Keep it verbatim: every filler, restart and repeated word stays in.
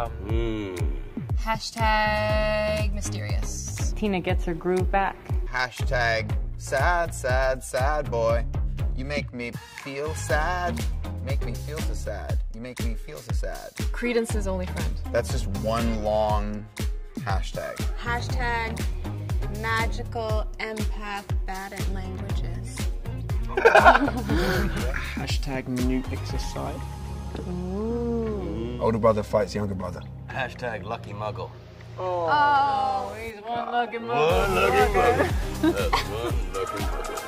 girl. Mm. Hashtag mysterious. Tina gets her groove back. Hashtag sad, sad, sad boy. You make me feel sad. Make me feel so sad. You make me feel so sad. Credence's only friend. That's just one long hashtag. Hashtag magical empath bad at languages. Hashtag new picks a side. Ooh. Older brother fights younger brother. Hashtag lucky muggle. Oh, he's one lucky muggle. One lucky muggle. That's one lucky muggle.